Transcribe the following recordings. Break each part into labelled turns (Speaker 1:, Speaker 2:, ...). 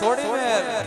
Speaker 1: सोडी में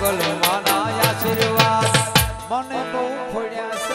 Speaker 1: મોગલ માના આશીર્વાદ મને બહુ ખોડ્યા છે.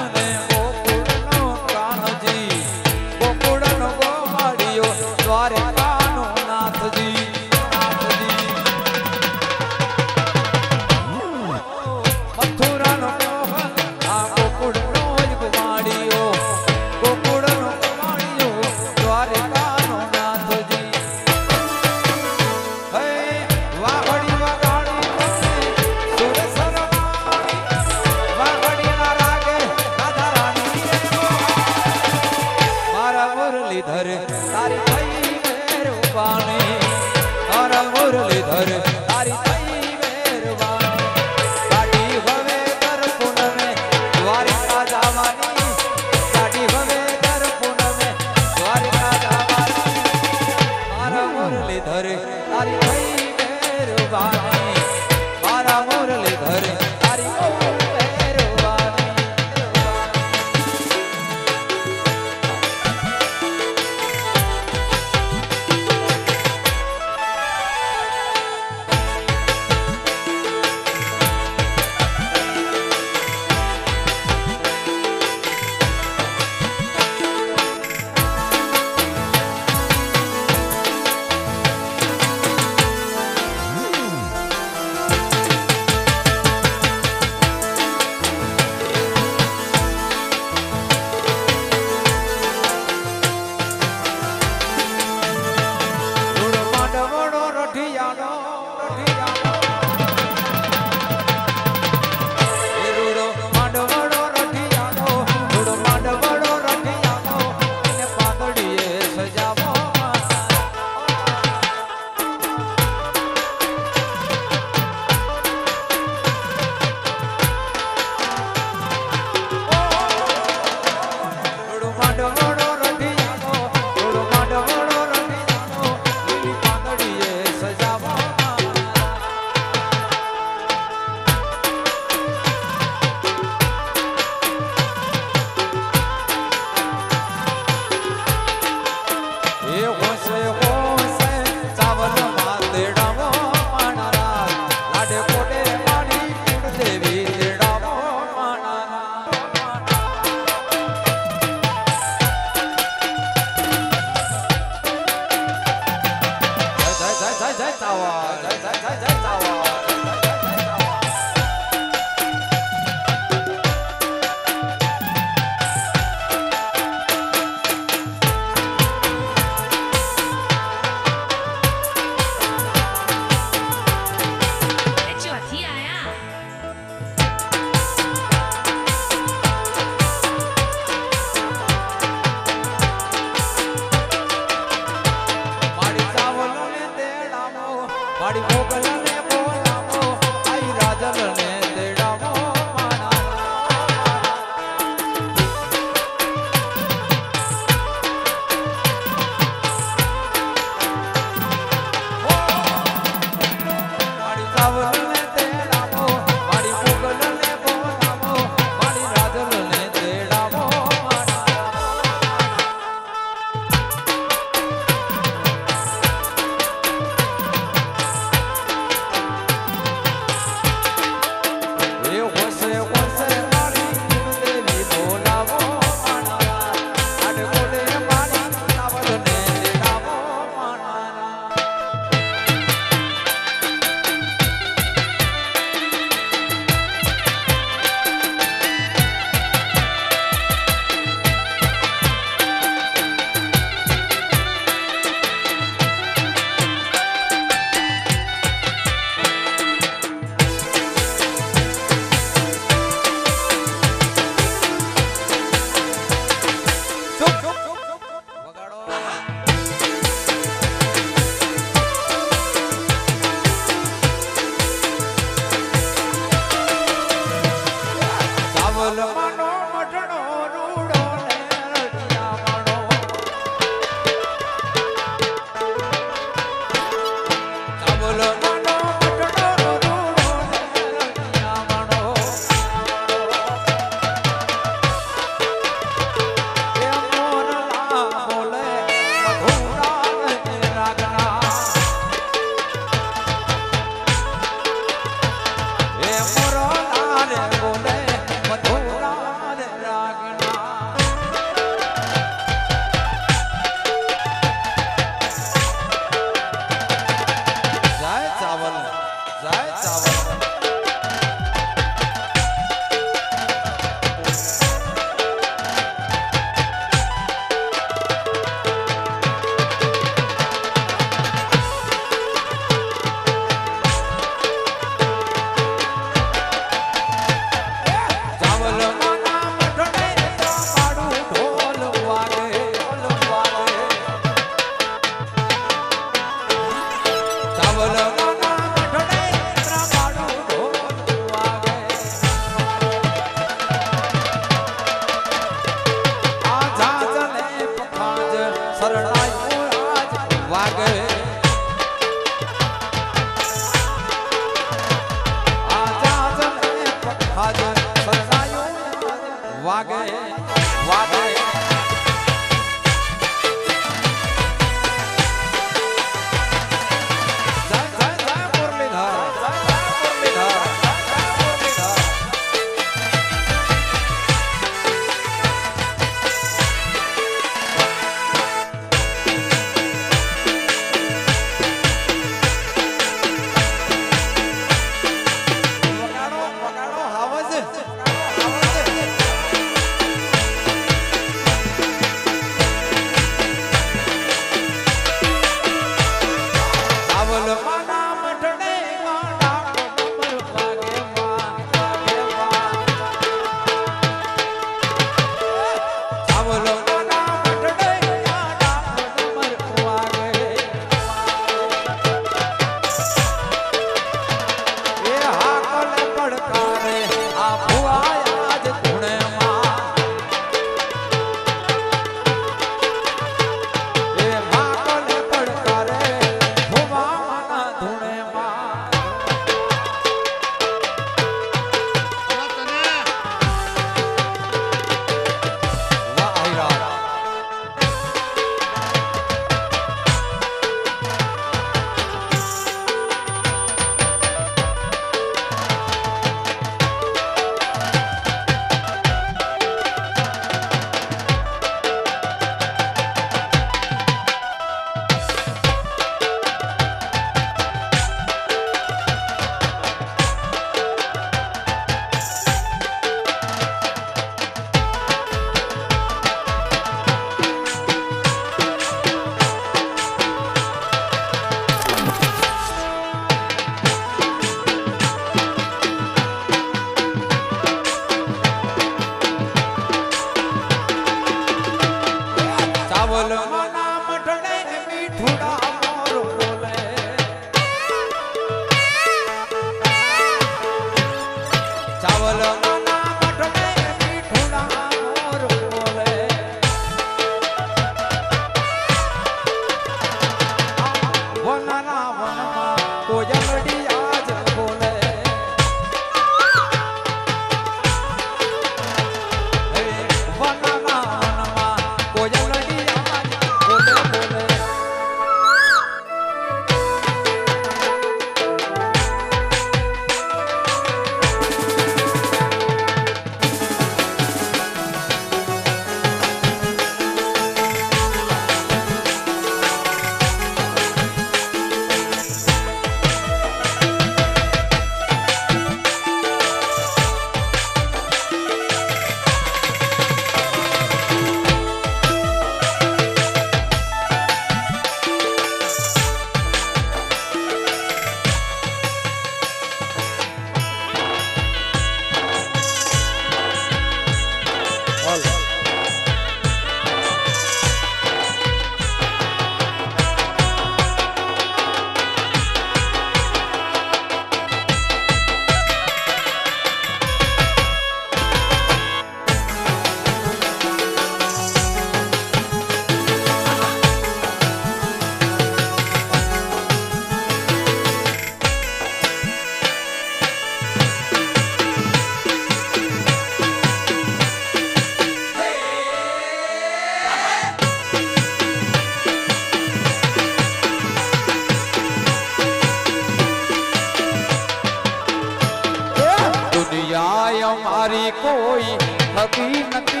Speaker 1: हती नती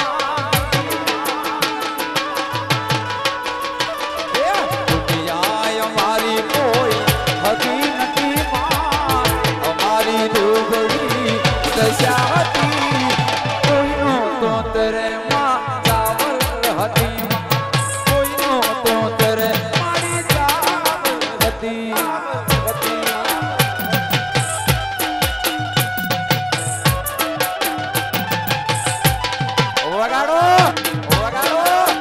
Speaker 1: दुनिया हमारी कोई हती नती हमारी डूबी दशा हती कोई नो तो तेरे माँ चावल हती कोई नो तो तेरे मारी चावल हती वगाड़ो वगाड़ो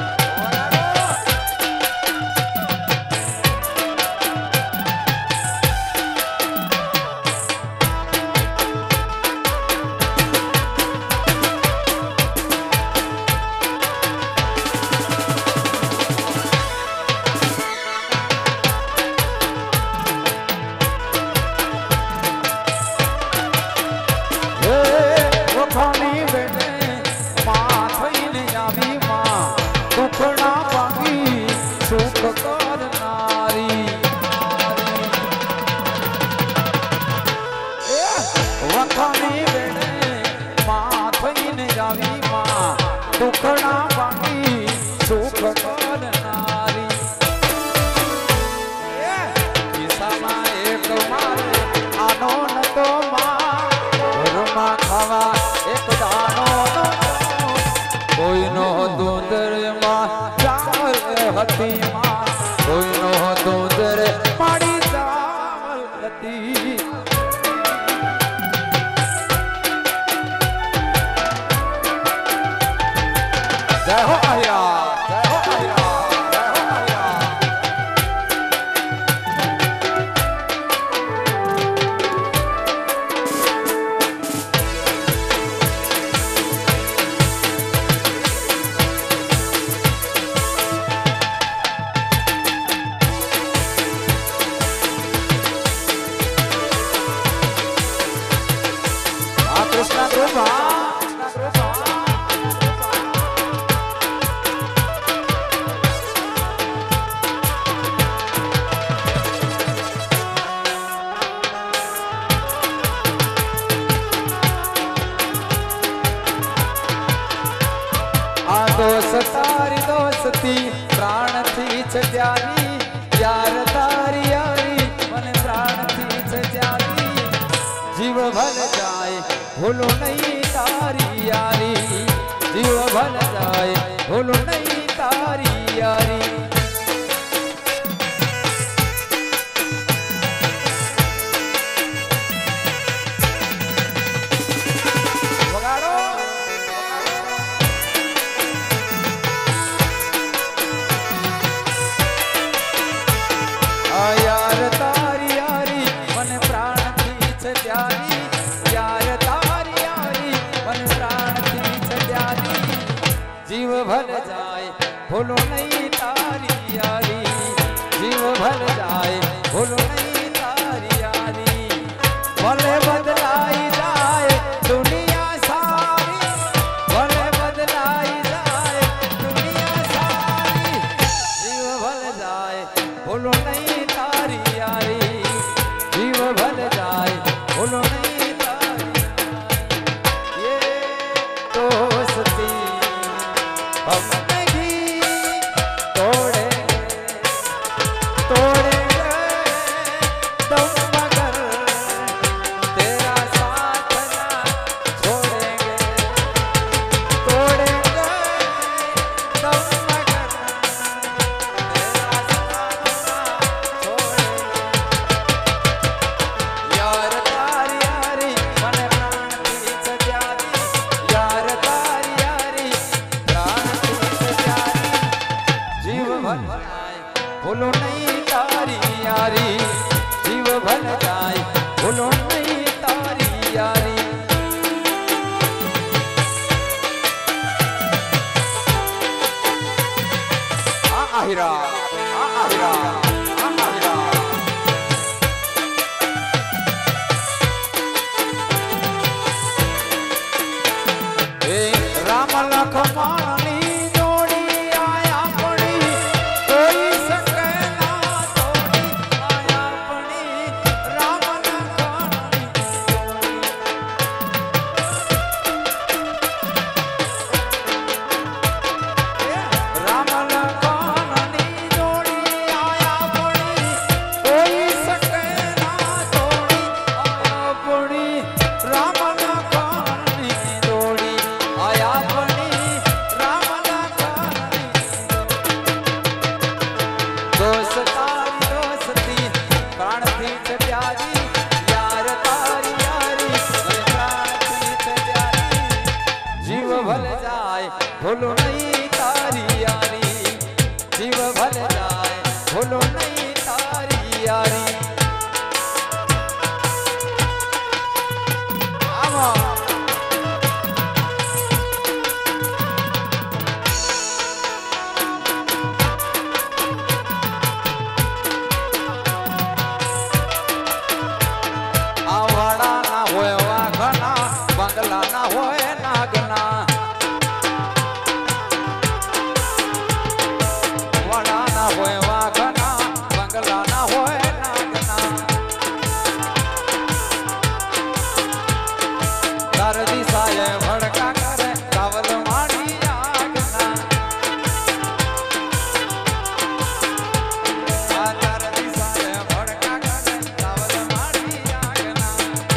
Speaker 1: दुखड़ा बाकी सुख करनारी किसामा एक मारे आनो न तो माँ घरमा खावा एक दानो न कोई नो दूधर माँ चावल हती माँ कोई नो दूधर माड़ी चावल हती जय हो आहिरा जय हो आहिरा जय हो आहिरा कृष्णा कृपा दोस्तारी दोस्ती प्राण थी छ्यारी यार तारी यारी मन प्राण थी छ्यारी जीव भल जाए भूलो नहीं तारी यारी जीव भल जाए भूलो नहीं तारी यारी यार तारी यारी मन प्राण थी छ्यारी यार तारी यारी मन प्राण थी छ्यारी जीव भल जाए भूलो नहीं तारी यारी जीव भल जाए भूलो नहीं तारी यारी भले बदलाई जाए दुनिया सारी भले बदलाई जाए दुनिया सारी जीव भल जाए भूलो नहीं जीव भल जाए भूलो नहीं तारी ये दोस्ती हम नहीं तोड़े तोड़े तुम मगर तेरा साथ ना छोड़ेंगे तोड़ेंगे तुम मगर तेरा साथ ना छोड़ेंगे यार तारी यारी मन प्राण थी छ्यारी यार तारी यारी प्राण थी छ्यारी जीव भल जाए भूलो नहीं तारी यारी जीव भल जाए भूलो नहीं तारी यारी आहिरा आहिरा आहिरा राम लखमण जोड़ी आया पड़ी कोई सके ना तोड़ी आया पड़ी राम लखमण ભૂલું નહીં તારી યારી જીવ ભલે જાય ભૂલું નહીં તારી યારી આમાં બંગલાના હોય નાગના વડાના હોય વાઘના બંગલાના હોય નાગના તાર દિશાએ ભડકા કરે કાવલ માડી આગના તાર દિશાએ ભડકા કરે કાવલ માડી આગના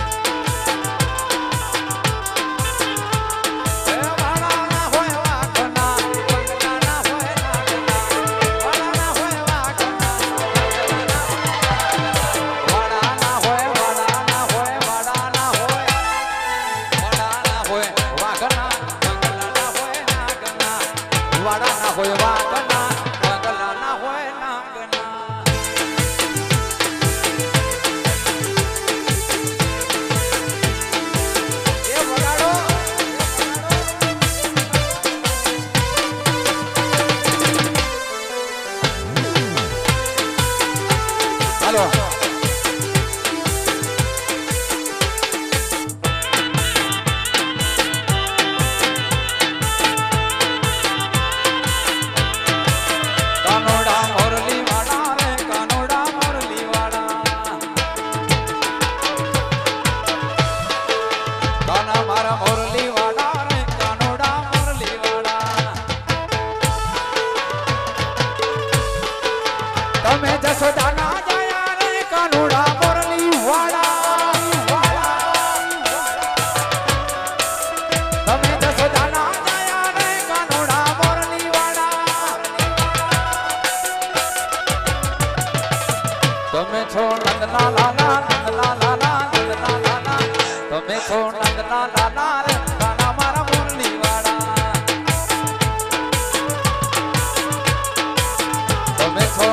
Speaker 1: હોય વાગના બંગલાના હોય નાગના એ વગાડો હાલો તમે જસોદાના જયા રે કાનુડા મોરલી વાળા તમે જસોદાના જયા રે કાનુડા મોરલી વાળા તમે છો નંદના લાલા નંદના લાલા નંદના લાલા તમે છો નંદના લાલા રે કાના મારા મોરલી વાળા તમે છો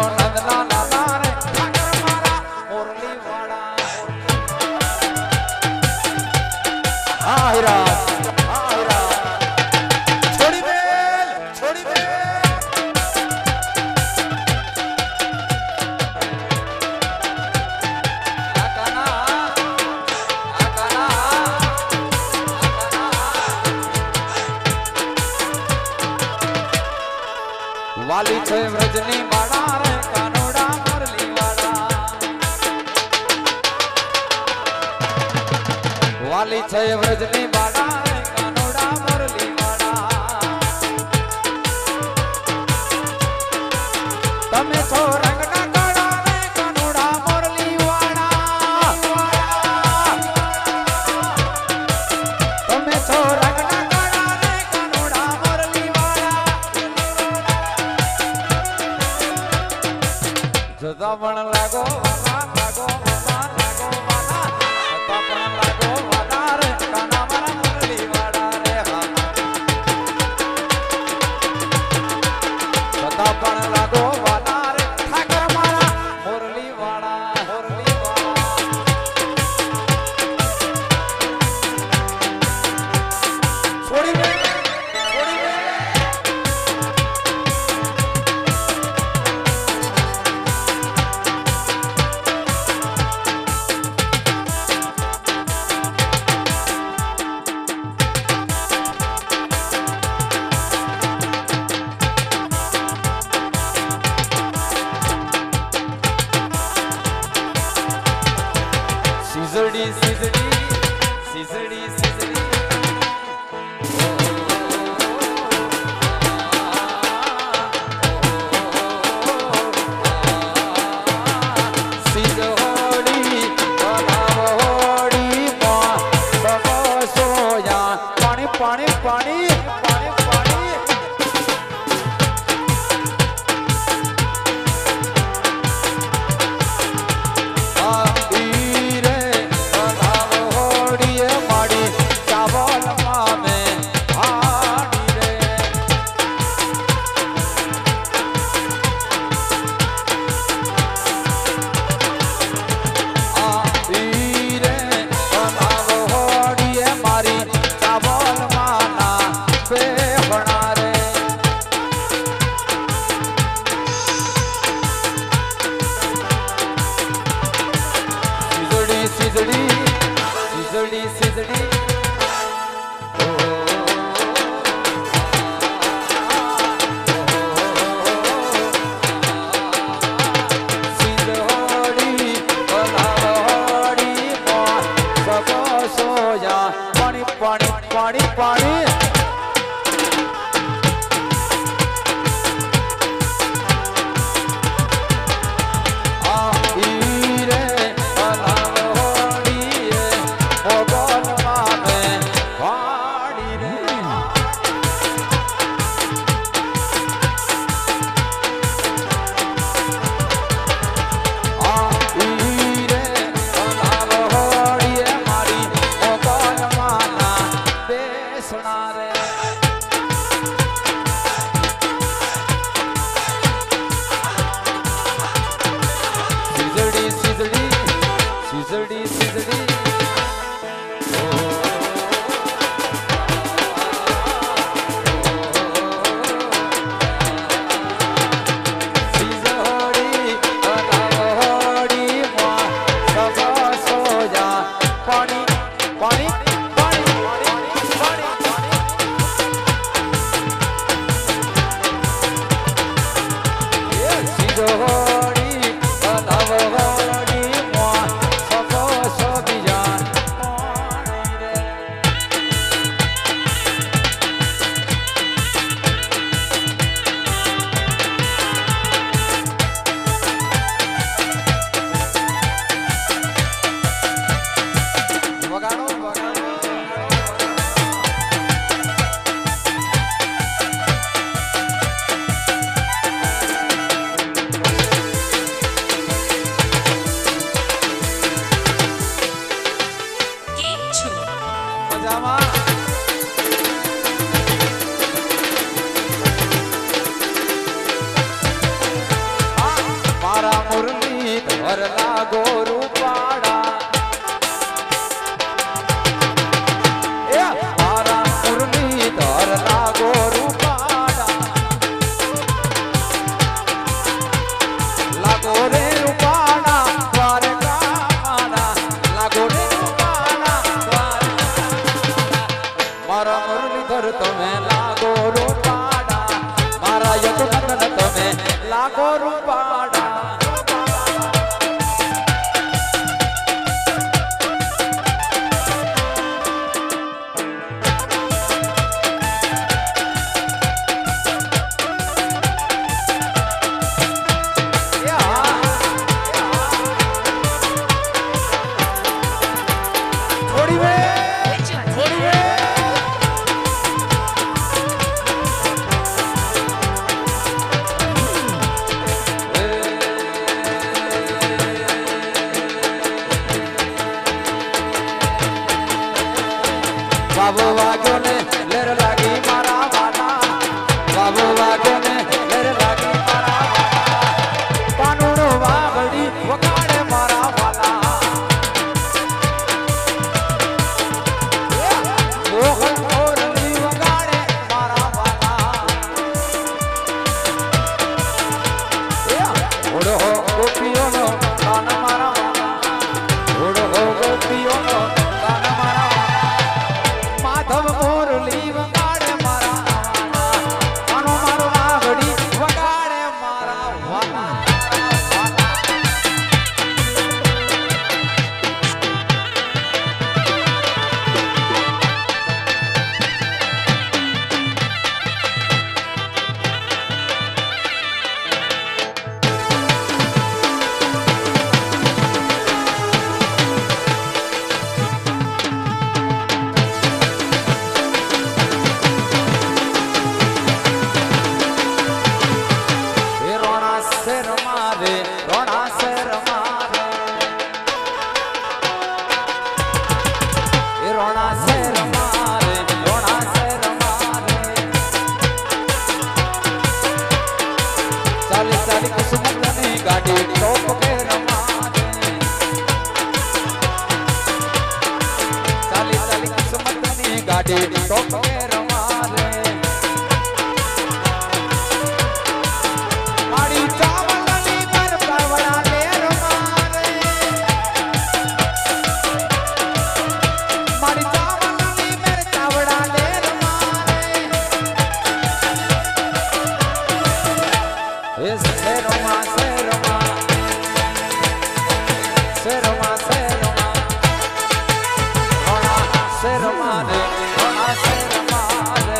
Speaker 1: વાલી છે વ્રજની બાળા રે કાનોડા મોરલી વાળા વાલી છે વ્રજની બાળા રે કાનોડા મોરલી વાળા તમે છો રંગના કાળા રે કાનોડા મોરલી વાળા તમે છો રંગના કાળા રે કાનોડા મોરલી વાળા જતા પણ લાગો વાલા લાગો વાલા લાગો વાલા જતા પણ લાગો વાલા રે કાના મારા મોરલી વાળા રે હા જતા પણ લાગો વાલા રે ઠાકર મારા મોરલી વાળા મોરલી વાળા છોડી દે चाली किस्मत नी गाड़ी टॉप के रमा दे चाली चाली किस्मत नी गाड़ी टॉप के रमा दे माड़ी चावल नी पर पावड़ा ले रमा दे माड़ी चावल नी पर चावड़ा ले रमा दे से रमा से रमा से रमा से रमा रोना से रमा रे रोना से रमा रे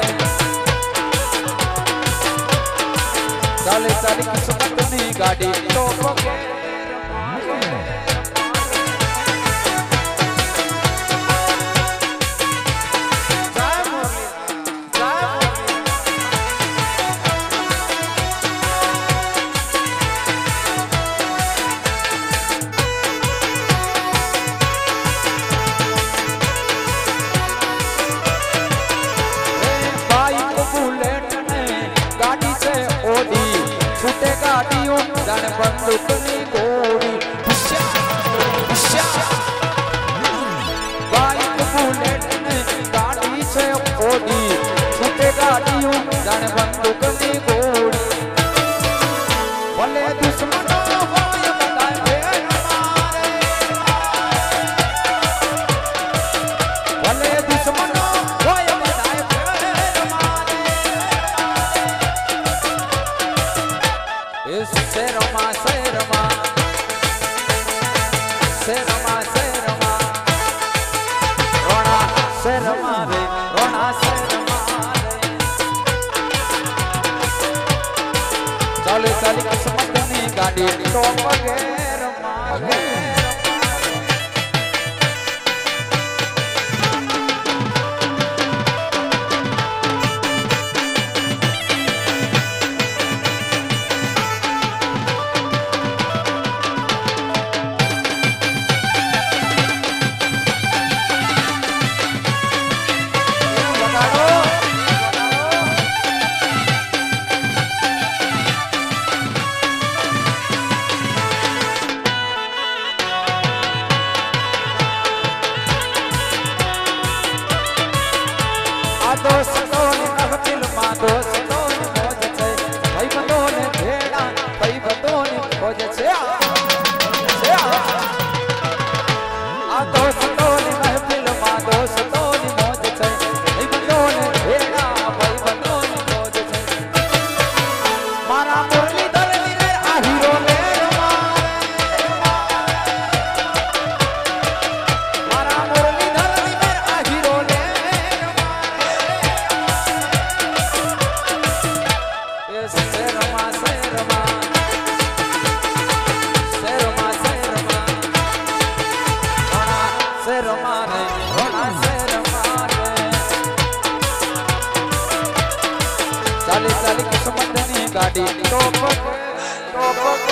Speaker 1: चाली चाली किस्मत नी गाड़ी टॉप के गाड़ियों जाने बंदूक नी गोली बाइक बुलेट ने गाड़ी से ओडी छूटे गाड़ियों जाने बंदूक नी गोली भले दुश्मनों होय बताए फेर मारे भले दुश्मनों होय बताए फेर मारे से रमा से रमा से रमा से रमा रोना से रमा रे रोना से रमा रे चाली चाली किस्मत नी गाड़ी टॉप के रमा रे दोस्तों ने महफिल मा दोस्तों ने मौज छे भाई बंदो ने भेड़ा भाई बंदो ने खोज छे आ दोस्तों ने महफिल मा दोस्तों ने मौज छे भाई बंदो ने भेड़ा भाई बंदो ने खोज छे मारा मुरलीधर नी आ हीरो ले रमा मारा मुरलीधर नी आ हीरो ले से रमा से रमा से रमा से रमा रोना से रमा रे रोना से रमा रे चाली चाली किस्मत नी गाड़ी टॉप टॉप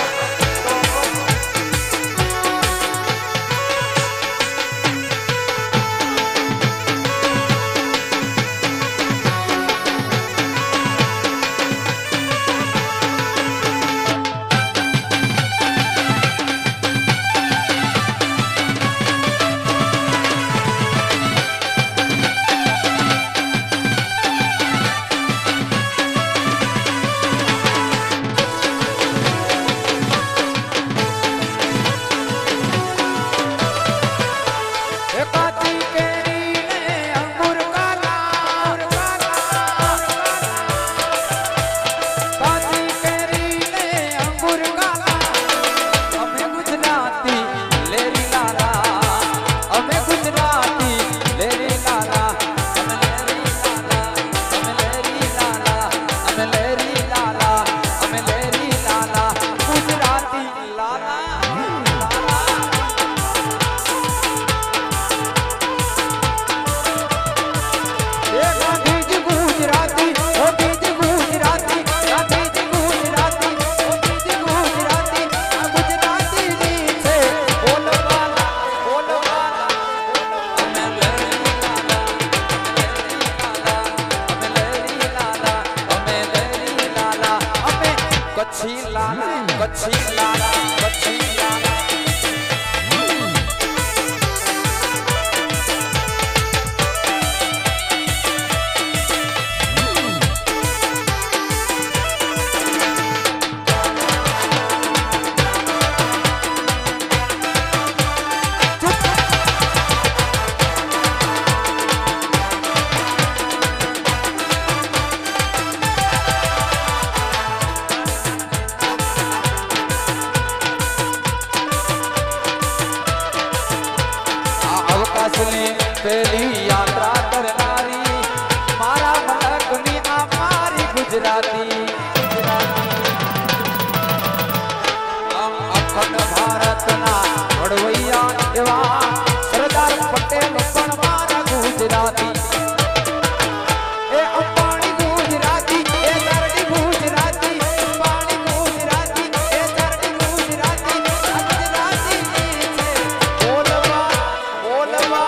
Speaker 1: कच्छी लाला कच्छी लाला कच्छी लाला पहली यात्रा करनारी मारा मलकनी आमारी गुजराती हम अखंड भारत ना वड़वैया एवा सरदार पटेल पण मारा गुजराती ए अंबाणी गुजराती ए दरडी गुजराती अंबाणी गुजराती ए दरडी गुजराती गुजराती छे बोलवा बोलवा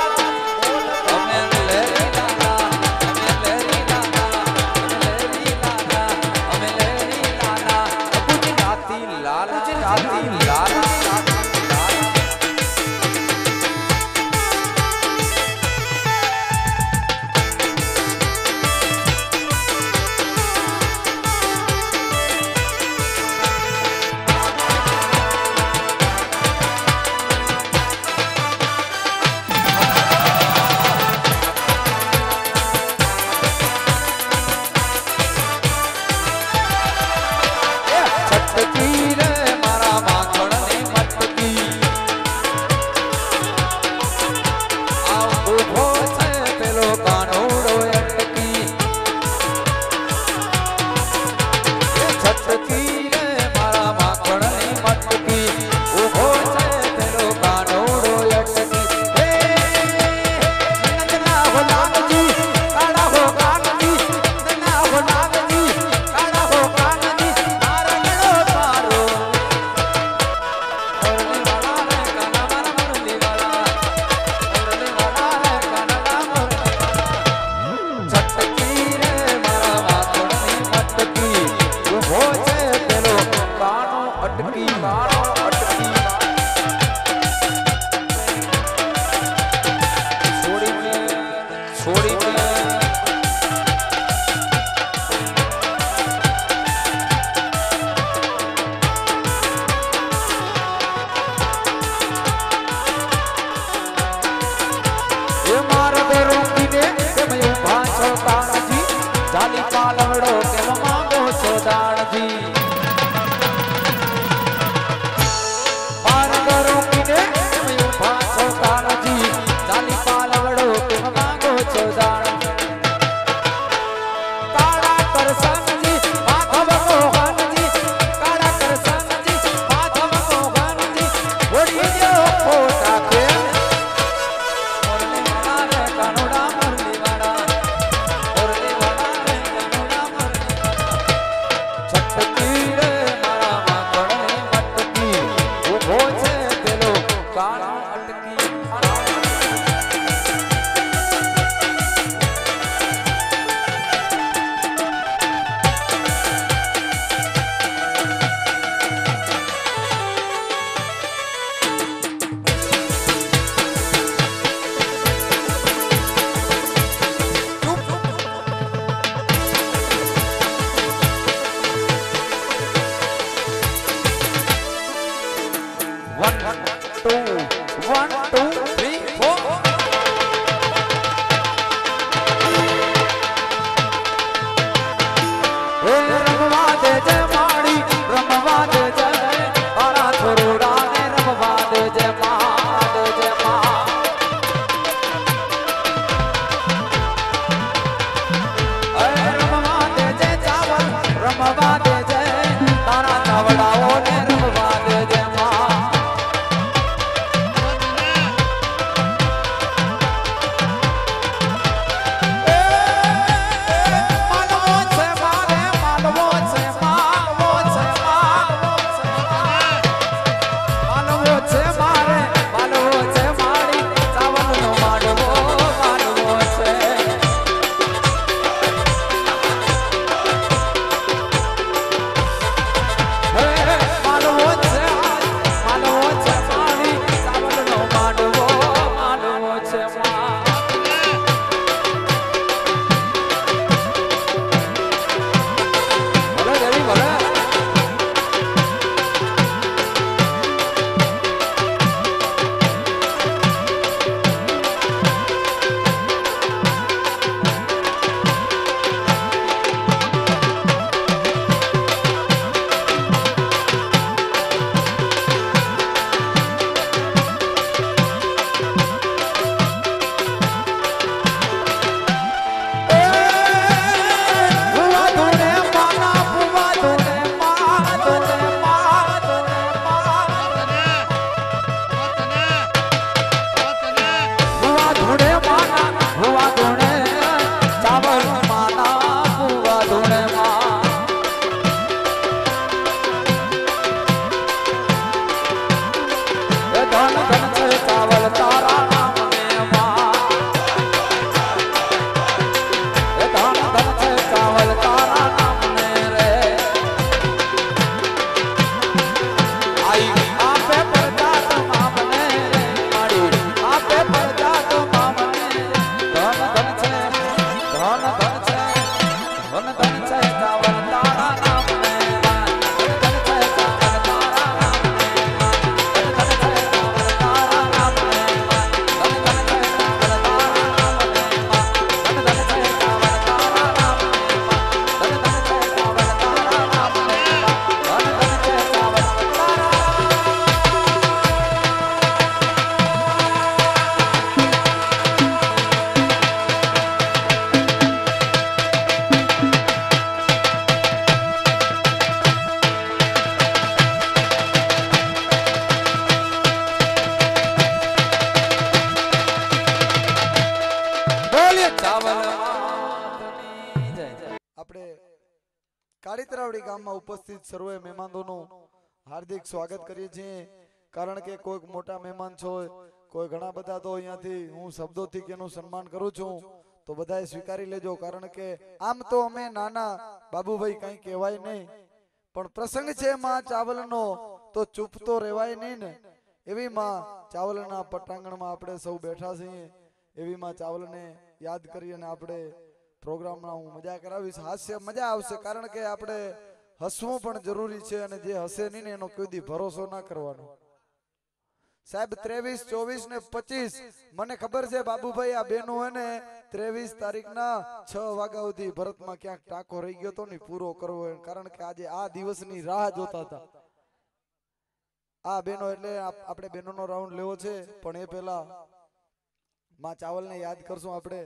Speaker 2: छटकी કાળીતરાવડી ગામમાં ઉપસ્થિત સર્વે મહેમાનોનું હાર્દિક સ્વાગત કરીએ છીએ કારણ કે કોઈક મોટા મહેમાન છે કોઈ ઘણા બધા તો અહીંયાથી હું શબ્દોથી કેનું સન્માન કરું છું તો બધાએ સ્વીકારી લેજો કારણ કે આમ તો અમે નાના બાબુભાઈ કંઈ કહેવાય નહીં પણ પ્રસંગ છે માં ચાવલનો તો ચૂપ તો રહેવાય નહીં ને એવી માં ચાવલના પટાંગણમાં આપણે સૌ બેઠા છીએ એવી માં ચાવલને યાદ કરી અને આપણે પ્રોગ્રામમાં હું મજા કરાવીશ હાસ્ય મજા આવશે કારણ કે આપણે હસવું પણ જરૂરી છે અને જે હસે નહીં ને એનો કોઈ દી ભરોસો ના કરવાનો સાહેબ 23, 24 ને 25 મને ખબર છે બાબુભાઈ આ બેનો હે ને 23 તારીખના 6 વાગ્યા સુધી ભરતમાં ક્યાંક ટાંકો રહી ગયો તો ને પૂરો કરવો કારણ કે આજે આ દિવસની રાહ જોતા હતા આ બેનો એટલે આપણે બેનોનો રાઉન્ડ લેવો છે પણ એ પહેલા માં ચાવલને યાદ કરશું આપણે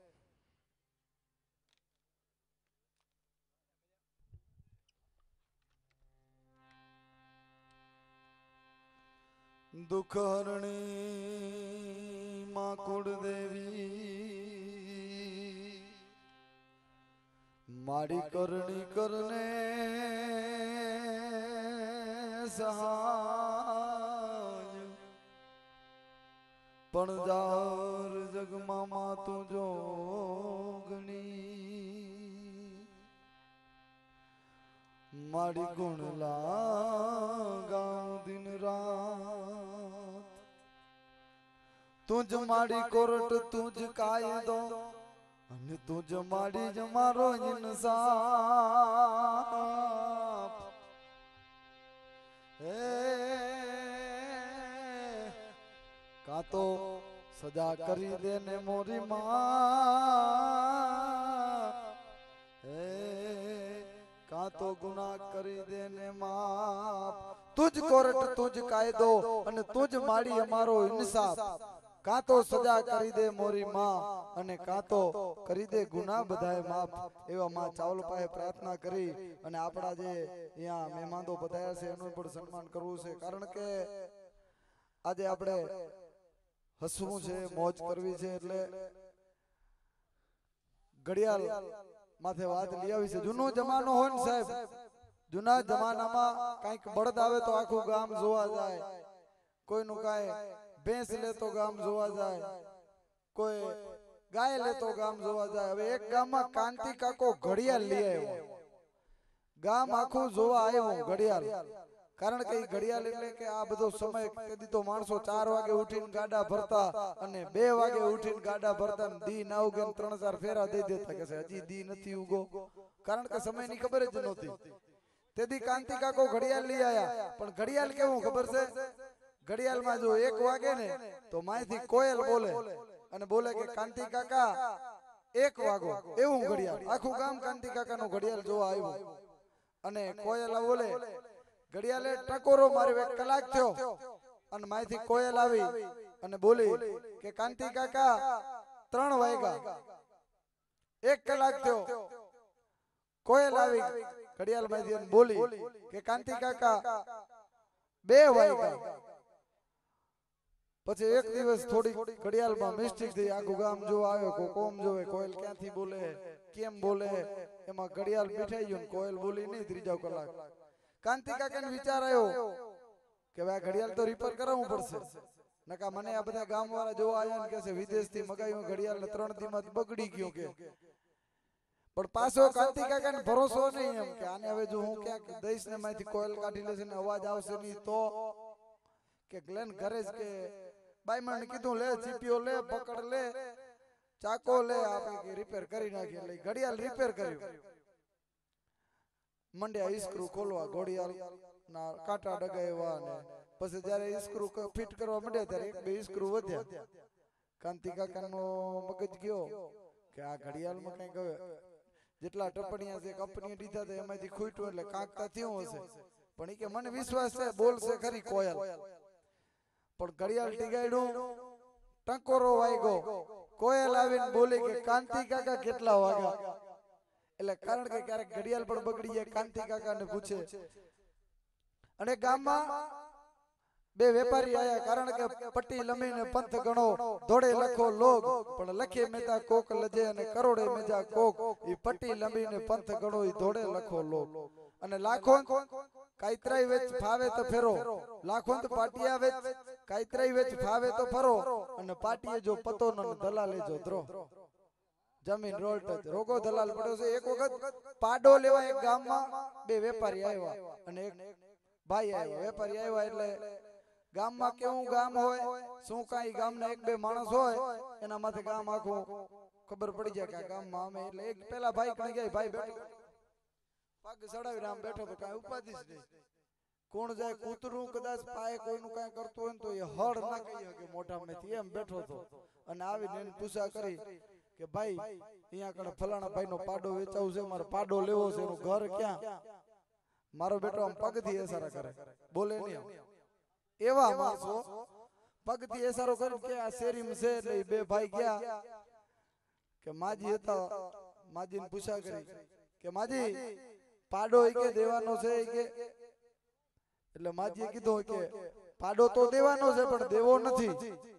Speaker 2: दुख हरणी मां कुलदेवी मारी करणी करने सहाय पण जार जगमा मां तू जोगणी मारी गुण लगाऊं दिन रात तुझ मारी कोरट तुझ कायदो અને તુજ મારી જ મારો ઇન્સાફ હે કા તો સજા કરી દે ને મોરી માં હે કા તો ગુનાહ કરી દે ને માફ તુજ કોરટ તુજ કાયદો અને તુજ મારી અમારો ઇન્સાફ કાં તો સજા કરી દે મોરી માં અને કાં તો કરી દે ગુનાહ બધાય માફ એવા માં ચાવલ પાસે પ્રાર્થના કરી અને આપણા જે અહીંયા મહેમાનો બધાયા છે એનું પણ સન્માન કરવું છે કારણ કે આજે આપણે હસવું છે મોજ કરવી છે એટલે ઘડિયાળ માથે વાત લઈ આવી છે જૂનો જમાનો હોય ને સાહેબ જૂના જમાનામાં કઈક બળદ આવે તો આખું ગામ જોવા જાય કોઈનું કાંઈ ભેંસ લેતો ગામ જોવા જાય કોઈ ગાય લેતો ગામ જોવા જાય હવે એક ગામમાં કાંતિ કાકો ઘડિયાળ લઈ આવ્યો ગામ આખું જોવા આવ્યું ઘડિયાળ કારણ કે ઘડિયાળ એટલે કે આ બધો સમય કદી તો માણસો 4 વાગે ઉઠીને ગાડા ભરતા અને 2 વાગે ઉઠીને ગાડા ભરતા ને દી ના ઉગે 3-4 ફેરા દઈ દેતા કે હજી દી નથી ઉગો કારણ કે સમયની ખબર જ નહોતી તેથી કાંતિ કાકો ઘડિયાળ લઈ આયા પણ ઘડિયાળ કેવું ખબર છે ઘડિયાળમાં જો 1 વાગે ને તો માયથી કોયલ બોલે અને બોલે કે કાંતિ કાકા 1 વાગો એવું ઘડિયાળ આખું ગામ કાંતિ કાકાનું ઘડિયાળ જોવા આવ્યું અને કોયલ બોલે ઘડિયાળે ટકોરો માર્યો 1 કલાક થયો અને માયથી કોયલ આવી અને બોલી કે કાંતિ કાકા 3 વાગ્યા 1 કલાક થયો કોયલ આવી ઘડિયાળ માંથી બોલી કે કાંતિ કાકા 2 વાગ્યા પછી એક દિવસ થોડી ઘડિયાળમાં મિસ્ટેક થઈ આખું ગામ જોવા આવ્યો કો કોમ જોવે કોયલ ક્યાંથી બોલે કેમ બોલે એમાં ઘડિયાળ બેઠાઈ ગયો કોયલ બોલી નહીં ત્રીજો કલાક કાંતિ કાકાને વિચાર આવ્યો કે ભાઈ ઘડિયાળ તો રિપેર કરાવવું પડશે નકા મને આ બધા ગામ વાળા જોવા આવ્યા ને કે છે વિદેશથી મગાવ્યું ઘડિયાળ ને 3 દિવસમાં બગડી ગયો કે પણ પાછો કાંતિ કાકાને ભરોસો નહીં એમ કે આને હવે જો હું ક્યાંક દઈશ ને માંથી કોયલ કાઢી લેશે ને અવાજ આવશે નહીં તો કે ગ્લેન ઘરે જ કે બાઈમણ ને કીધું લે ચીપીઓ લે પકડ લે ચાકો લે આપણે કે રિપેર કરી નાખીએ એટલે ઘડિયાળ રિપેર કર્યું મંડ્યા ઈસ્ક્રૂ ખોલવા ઘડિયાળ ના કાંટા ડગાવ્યા ને પછી જ્યારે ઈસ્ક્રૂ ફિટ કરવા માંડ્યા ત્યારે 1-2 ઈસ્ક્રૂ વધ્યા કાંતિ કાકાનો મગજ ગયો કે આ ઘડિયાળમાં કઈક જેટલા ટપણિયા છે કંપનીએ દીધા હતા એમાંથી ખૂટ્યું એટલે કાંકતા થયું હશે પણ એ કે મને વિશ્વાસ છે બોલશે ખરી કોયલ પણ ઘડિયાળ ટીગાડ્યું ટંકોરો વાગ્યો કોયલ આવીને બોલી કે કાંતિ કાકા કેટલા વાગ્યા એટલે કારણ કે ક્યારેક ઘડિયાળ પણ બગડી જાય કાંતિ કાકાને પૂછે અને ગામમાં બે વેપારી આયા કારણ કે પટ્ટી લંબીને પંથ ગણો દોડે લખો લોગ પણ લખે મેજા કોક લજે અને કરોડે મેજા કોક ઈ પટ્ટી લંબીને પંથ ગણો ઈ દોડે લખો લોગ અને લાખો કાઈત્રાઈ વેચ ફાવે તો ફેરો લાખોંત પાટિયા વેચ કાઈત્રાઈ વેચ ફાવે તો ફરો અને પાટીએ જો પતો ન દલાલે જો ધ્રો જમીન રોલ ટચ રોગો દલાલ પડ્યો છે. એક વખત પાડો લેવા એક ગામમાં બે વેપારી આવ્યા અને એક ભાઈ આવ્યા. વેપારી આવ્યા એટલે ગામમાં કેવું ગામ હોય શું કાઈ ગામના એક બે માણસ હોય એના માથે ગામ આખું ખબર પડી જાય કે આ ગામમાં અમે એટલે એક પેલા ભાઈ કણે ગયા ભાઈ બેઠો પગ સડાવી આમ બેઠો તો કાઈ ઉપાધિ જ નહીં. કોણ જાય કૂતરું કદાચ પાય કોઈનું કાઈ કરતું હોય તો એ હળ ના કહી શકે મોઢામાંથી એમ બેઠો હતો અને આવીને એને પૂછા કરી કે ભાઈ અહીંયા કણે ફલાણા ભાઈનો પાડો વેચાવું છે મારે પાડો લેવો છે એનું ઘર ક્યાં. મારો બેટો આમ પગથી એસારા કરે બોલે નહીં. એવા માણસો પગથી એસારો કરે કે આ શેરીમાં છે એટલે બે ભાઈ ગયા કે માજી હતા માજીને પૂછા કરી કે માજી પાડો ઈ કે દેવાનો છે ઈ કે એટલે માજીએ કીધું કે પાડો તો દેવાનો છે પણ દેવો નથી.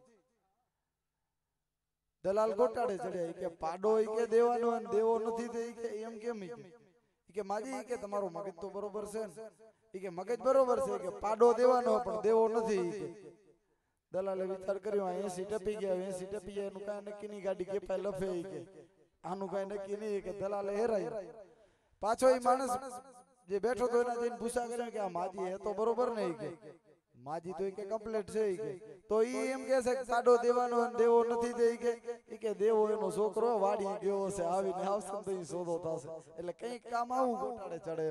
Speaker 2: દલાલ ગોટાડે ચડ્યા કે પાડો ઈ કે દેવાનો અને દેવો નથી તો ઈ કે એમ કેમ ઈ કે માજી ઈ કે તમારો મગજ તો બરોબર છે ને ઈ કે મગજ બરોબર છે કે પાડો દેવાનો પણ દેવો નથી ઈ કે. દલાલે વિચાર કર્યો 80 ટપી ગયા 80 ટપી ગયા એનું કાંઈ નક્કી નહીં ગાડી કે પાય લફે ઈ કે આનું કાંઈ નક્કી નહીં કે દલાલે હેરાઈ પાછો ઈ માણસ જે બેઠો તો એના જઈને પૂછા કર્યો કે આ માજી એ તો બરોબર નહીં કે માજી તો કે કમ્પ્લીટ છે ઈ કે તો ઈ એમ કહે છે કે પાડો દેવાનો અને દેવો નથી દે ઈ કે દેવો એનો છોકરો વાડી ગયો છે આવીને આવશે તો ઈ સોદો થશે એટલે કંઈક કામ આવું ગોટાળે ચડે.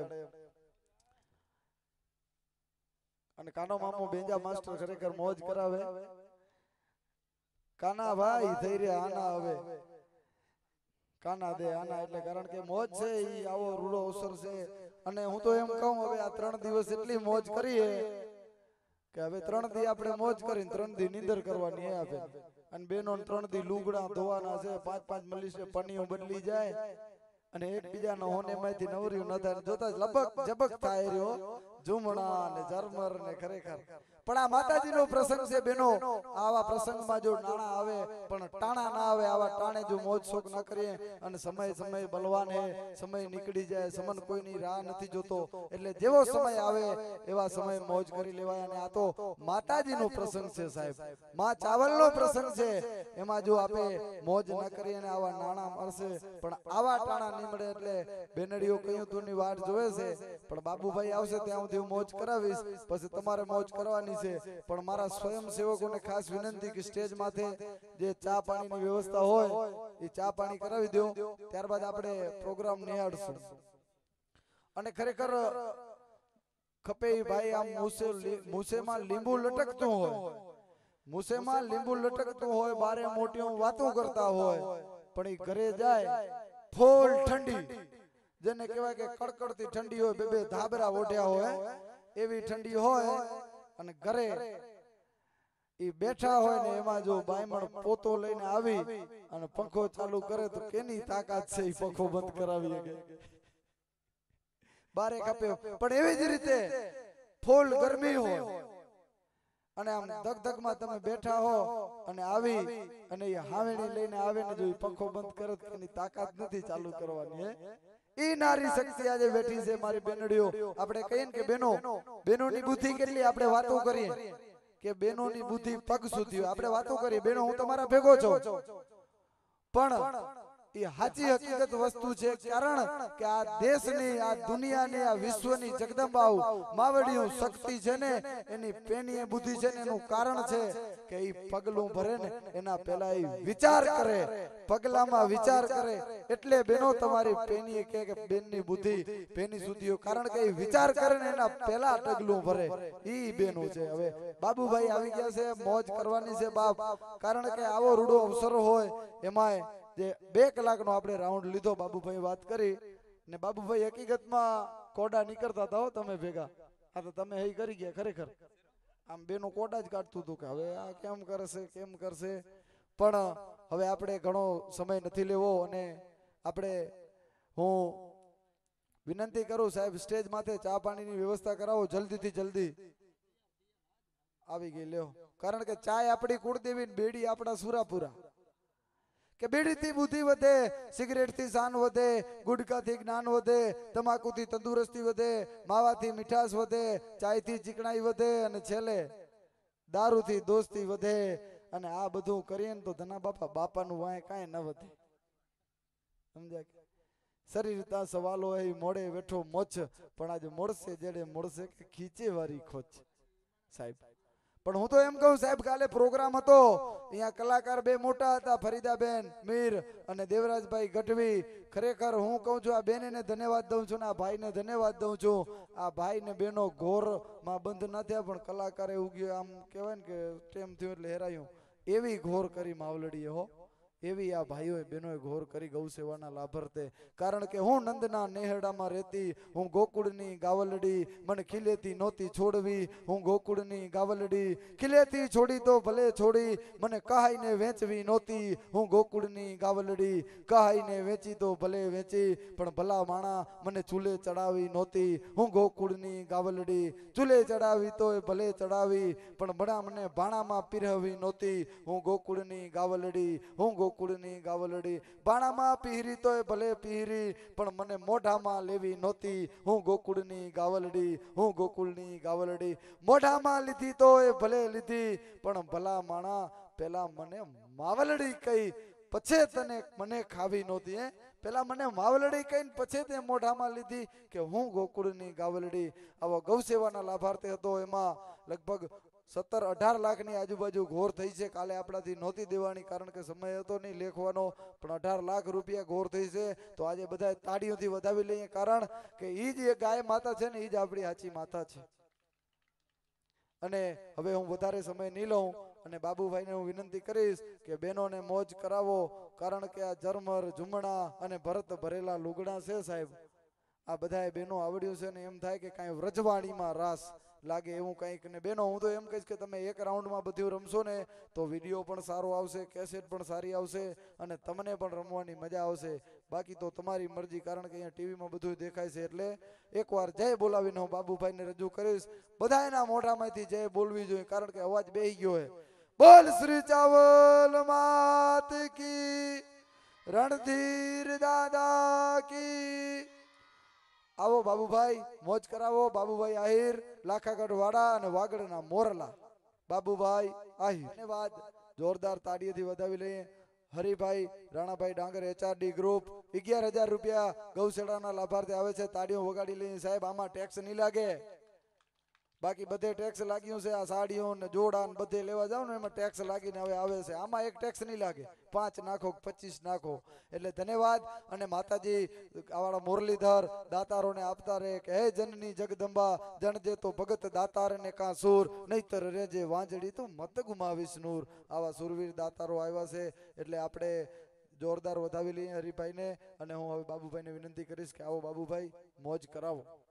Speaker 2: અને કાનો મામો બેંજા માસ્ટર ખરેખર મોજ કરાવે. કાના ભાઈ થઈ રહ્યા આના હવે કાના દે આના એટલે કારણ કે મોજ છે ઈ આવો રૂડો અવસર છે. અને હું તો એમ કહું હવે આ 3 દિવસ એટલી મોજ કરીએ કે હવે 3 દી આપણે મોજ કરીને 3 દી નીંદર કરવાની આપે અને બેનો 3 દી લુગડા ધોવાના છે 5-5 મલીસે પનીઓ બદલી જાય અને એકબીજાનો હોનેમાંથી નવર્યું ન થાય જોતા જ લબક જબક થાય રહ્યો ઝુમણા ને ઝરમર ને ખરેખર. પણ આ માતાજીનો પ્રસંગ છે બેનો આવા પ્રસંગમાં જો નાણા આવે પણ ટાણા ના આવે આવા ટાણે જો મોજ શોખ ન કરીએ અને સમય બલવાન હે સમય નીકળી જાય સમન કોઈની રાહ નથી જોતો એટલે જેવો સમય આવે એવા સમય મોજ કરી લેવાય. અને આ તો માતાજીનો પ્રસંગ છે સાહેબ માં ચાવલનો પ્રસંગ છે એમાં જો આપે મોજ ન કરીએ ને આવા નાણા મળશે પણ આવા ટાણા નહીં મળે એટલે બેનડીઓ કયું તું ની વાટ જોવે છે પણ બાબુભાઈ આવશે ત્યાં સુધી હું મોજ કરાવીશ પછી તમારે મોજ કરવાની છે. પણ મારા સ્વયંસેવકોને ખાસ વિનંતી કે સ્ટેજ માથે જે ચા પાણીની વ્યવસ્થા હોય એ ચા પાણી કરાવી દો ત્યારબાદ આપણે પ્રોગ્રામ નિહાળશું. અને ખરેખર ખપે ભાઈ આમ મૂસેમાં લીંબુ લટકતું હોય મૂસેમાં લીંબુ લટકતું હોય બારે મોટીઓ વાતો કરતા હોય પણ એ ઘરે જાય ફૂલ ઠંડી જેને કહેવાય કે કડકડતી ઠંડી હોય બે ધાબરા ઓઢ્યા હોય એવી ઠંડી હોય અને ઘરે ઈ બેઠા હોય ને એમાં જો બાયમણ પોતો લઈને આવી અને પંખો ચાલુ કરે તો કેની તાકાત છે ઈ પંખો બંધ કરાવી શકે બારે ખપે. પણ એવી જ રીતે ફૂલ ગરમી હોય અને આમ ધગધગમાં તમે બેઠા હો અને આવી અને એ હાવેણી લઈને આવે ને જો ઈ પંખો બંધ કરે તો એની તાકાત નથી ચાલુ કરવાની. ઈ નારી શક્તિ આજે બેઠી છે મારી બેનડીઓ. આપણે કહીએ કે બેનોની બુદ્ધિ કેટલી આપણે વાતો કરીએ કે બેનોની બુદ્ધિ પગ સુધી આપણે વાતો કરીએ બેનો હું તમારા ભેગો છું પણ એ સાચી હકીકત વસ્તુ છે કારણ કે આ દેશની આ દુનિયાની આ વિશ્વની જગદંબાઓ માવડીઓ શક્તિ છે ને એની પેની બુદ્ધિ છે ને એનું કારણ છે કે ઈ પગલું ભરે ને એના પહેલા ઈ વિચાર કરે પગલામાં વિચાર કરે એટલે બેનો તમારી પેની કે બેનની બુદ્ધિ પેની સુધીઓ કારણ કે ઈ વિચાર કરે ને એના પહેલા પગલું ભરે ઈ બેનો છે. હવે બાબુભાઈ આવી ગયા છે મોજ કરવાની છે બાપ કારણ કે આવો રૂડો અવસર હોય એમાંય જે 2 કલાકનો આપણે રાઉન્ડ લીધો બાબુભાઈ વાત કરી ને બાબુભાઈ હકીકતમાં કોડા નીકળતા હતા હો તમે ભેગા આ તો તમે હઈ કરી ગયા ખરેખર આમ બેનો કોડા જ કાઢતું હતું કે હવે આ કેમ કરશે પણ હવે આપણે ઘણો સમય નથી લેવો અને આપણે હું વિનંતી કરું સાહેબ સ્ટેજ માથે ચા પાણીની વ્યવસ્થા કરાવો જલ્દીથી જલ્દી. આવી ગઈ લ્યો, કારણ કે ચાય આપણી કુળદેવી ને બેડી આપણા સુરાપુરા. કે બીડીથી બુદ્ધિ વધે, સિગરેટથી શાન વધે, ગુટકાથી જ્ઞાન વધે, તમાકુથી તંદુરસ્તી વધે, માવાથી મીઠાશ વધે, ચાયથી ચીકણાઈ વધે અને છેલ્લે દારૂથી દોસ્તી વધે. અને આ બધું કરીએ ને તો ધના બાપાનું વાંય કાંઈ ન વધે. સમજ્યા કે શરીરતા સવાલો એ મોડે વેઠો મોછ, પણ આજે મોડશે જેડે મોડશે કે ખીચે વારી ખોચ. સાહેબ પણ હું તો એમ કહું સાહેબ, કાલે પ્રોગ્રામ હતો, અહીંયા કલાકાર બે મોટા હતા, ફરીદાબેન મીર અને દેવરાજભાઈ ગઢવી. ખરેખર હું કહું છું, આ બેનને ધન્યવાદ દઉં છું ને આ ભાઈને ધન્યવાદ દઉં છું. આ ભાઈ ને બેનો ઘોરમાં બંધ ન થયા, પણ કલાકારે ઉગ્યો, આમ કહેવાય ને કે ટેમ થયું એટલે હેરાયું, એવી ઘોર કરી માવલડીએ હો, એવી આ ભાઈઓએ બહેનોએ ઘોર કરી ગૌ સેવાના લાભાર્થે. કારણ કે હું નંદના નેહડામાં રહેતી, હું ગોકુળની ગાવલડી, મને ખીલેથી નહોતી છોડવી, હું ગોકુળની ગાવલડી, ખીલેથી છોડી તો ભલે છોડી, મને કહાઈને વેચવી નહોતી, હું ગોકુળની ગાવલડી, કહાઈને વેચી તો ભલે વેચી, પણ ભલા માણા મને ચૂલે ચડાવી નહોતી, હું ગોકુળની ગાવલડી, ચૂલે ચડાવી તો ભલે ચડાવી, પણ બડા મને ભાણામાં પીરહવી નહોતી, હું ગોકુળની ગાવલડી, હું ગોકુળની ગાવલડી, બાણામાં પીહરી તોય ભલે પીહરી, પણ મને મોઢામાં લેવી નહોતી, હું ગોકુળની ગાવલડી, હું ગોકુળની ગાવલડી, મોઢામાં લીધી તોય ભલે લીધી, પણ ભલા માણા પેલા મને માવલડી કહી પછી તને મને ખાવી નહોતી. પેલા મને માવલડી કહીને પછી તે મોઢામાં લીધી કે હું ગોકુળની ગાવલડી. આવો ગૌ સેવાના લાભાર્થી હતો. એમાં લગભગ 17-18 લાખની આજુબાજુ ઘોર થઈ છે. કાલે આપણાથી નહોતી દેવાની, કારણ કે સમય હતો નહીં લેખવાનો, પણ 18 લાખ રૂપિયા ઘોર થઈ છે. તો આજે બધા તાળીઓથી વધાવી લઈએ, કારણ કે ઈ જ એક ગાય માતા છે ને, ઈ જ આપણી સાચી માતા છે. અને હવે હું વધારે સમય નહીં લઉં અને બાબુભાઈને હું વિનંતી કરીશ કે બહેનોને મોજ કરાવો, કારણ કે આ ઝરમર ઝુમણા અને ભરત ભરેલા લુગડા છે સાહેબ. આ બધાએ બહેનો આવડ્યું છે ને એમ થાય કે કાંઈ વ્રજવાણીમાં રાસ લાગે એવું કંઈક. ને બેનો હું તો એમ કહીશ કે તમે એક રાઉન્ડમાં બધું રમશો ને તો વિડીયો પણ સારો આવશે, કેસેટ પણ સારી આવશે અને તમને પણ રમવાની મજા આવશે. બાકી તો તમારી મરજી, કારણ કે અહીંયા ટીવીમાં બધું દેખાય છે. એટલે એકવાર જય બોલાવીને હું બાબુભાઈને રજૂ કરીશ. બધા એના મોઢામાંથી જય બોલવી જોઈએ, કારણ કે અવાજ બેહી ગયો છે. બોલ શ્રી ચાવલ માત કી, રણધીર દાદા કી. આવો બાબુભાઈ, મોજ કરાવો. બાબુભાઈ આહિર, લાખાગઢ વાડા અને વાગડના મોરલા. બાબુભાઈ આહિર, ધન્યવાદ. જોરદાર તાળીઓથી વધાવી લઈએ. હરિભાઈ રાણાભાઈ ડાંગર HRD ગ્રુપ 11,000 રૂપિયા ગૌશાળાના લાભાર્થી આવે છે. તાળીઓ વગાડી લઈએ સાહેબ. આમાં ટેક્સ નહીં લાગે, બાકી બધે ટેક્સ લાગ્યું છે. આ સાડીઓ ને જોડા ને બધે લેવા જાવ ને એમાં ટેક્સ લાગીને હવે આવે છે. આમાં એક ટેક્સ નહીં લાગે. 5 નાખો 25 નાખો. એટલે ધન્યવાદ. અને માતાજી આવાળા મુરલીધર દાતારોને આપતા રહે કે હે જનની જગદંબા, જણજે તો ભગત દાતાર ને કા સૂર, નહીતર રેજે વાંજડી તું મત ગુમાવીશ નૂર. આવા સુરવીર દાતારો આવ્યા છે. એટલે આપણે જોરદાર વધાવી લઈએ હરિભાઈને. અને હું હવે બાબુભાઈને વિનંતી કરીશ કે આવો બાબુભાઈ, મોજ કરાવો.